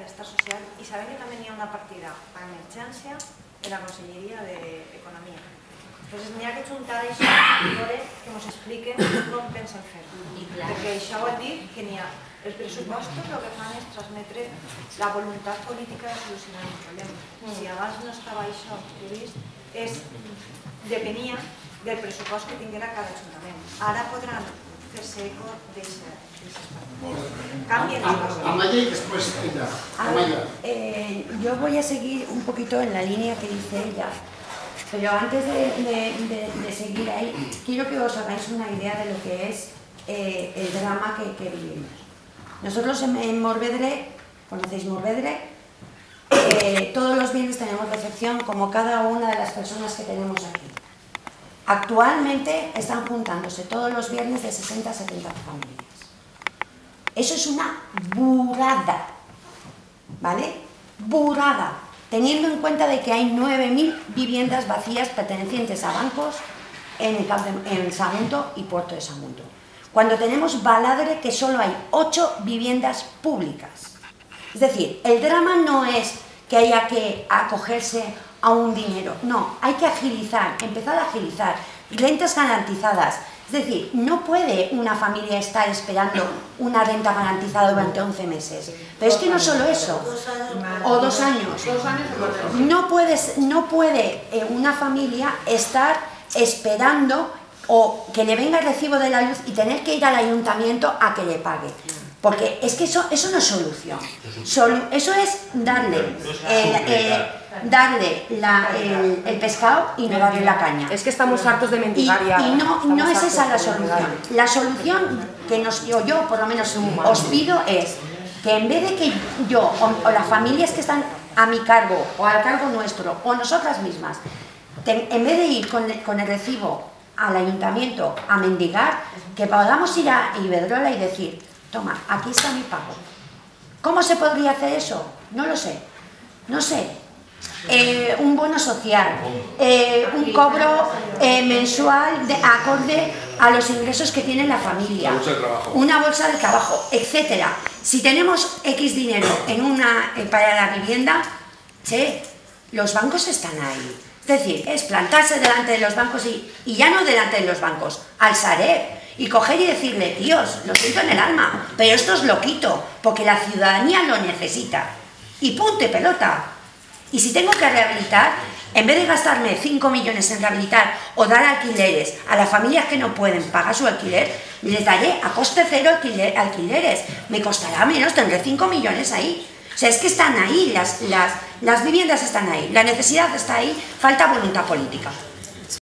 Benestar Social y saben que tamén hi ha una partida a emergència de la Conselleria d'Economia. Entonces n'hi ha que juntar això i veure que ens expliquen com pensen fer-ho. Perquè això vol dir que n'hi ha els pressupostos el que fan és transmetre la voluntat política de solucionar el problema. Si abans no estava això previst, depenia del pressupost que tinguera cada ajuntament. Ara podran fer-se eco d'aixes partides. Cambien les coses. Amaya y después ella. Amaya. Yo voy a seguir un poquito en la línea que dice ella, pero antes de seguir ahí, quiero que os hagáis una idea de lo que es el drama que vivimos. Nosotros en Morvedre, ¿conocéis Morvedre? Todos los viernes tenemos recepción como cada una de las personas que tenemos aquí. Actualmente están juntándose todos los viernes de 60 a 70 familias. Eso es una burrada, ¿vale? Burrada, teniendo en cuenta de que hay 9.000 viviendas vacías pertenecientes a bancos en Sagunto y Puerto de Sagunto. Cuando tenemos Baladre que solo hay 8 viviendas públicas. Es decir, el drama no es que haya que acogerse a un dinero, no, hay que agilizar, empezar a agilizar, rentas garantizadas. Es decir, no puede una familia estar esperando una renta garantizada durante 11 meses. Pero es que no solo eso, o 2 años. No puede una familia estar esperando o que le venga el recibo de la luz y tener que ir al ayuntamiento a que le pague. Porque es que eso no es solución. Eso es darle el pescado y no darle la caña. Es que estamos hartos de mendigar ya. Y no es esa la solución. La solución que yo por lo menos os pido es que en vez de que yo o las familias que están a mi cargo o al cargo nuestro o nosotras mismas, en vez de ir con el recibo al ayuntamiento a mendigar, que podamos ir a Iberdrola y decir: toma, aquí está mi pago. ¿Cómo se podría hacer eso? No lo sé. No sé. Un bono social, un cobro mensual acorde a los ingresos que tiene la familia, una bolsa de trabajo, etcétera. Si tenemos X dinero para la vivienda, los bancos están ahí. Es decir, es plantarse delante de los bancos y ya no delante de los bancos, al Sareb, y coger y decirle: tíos, lo siento en el alma, pero esto os lo quito, porque la ciudadanía lo necesita. Y punto, pelota. Y si tengo que rehabilitar, en vez de gastarme 5 millones en rehabilitar o dar alquileres a las familias que no pueden pagar su alquiler, les daré a coste cero alquileres. Me costará menos, tendré 5 millones ahí. O sea, es que están ahí, las viviendas están ahí, la necesidad está ahí, falta voluntad política.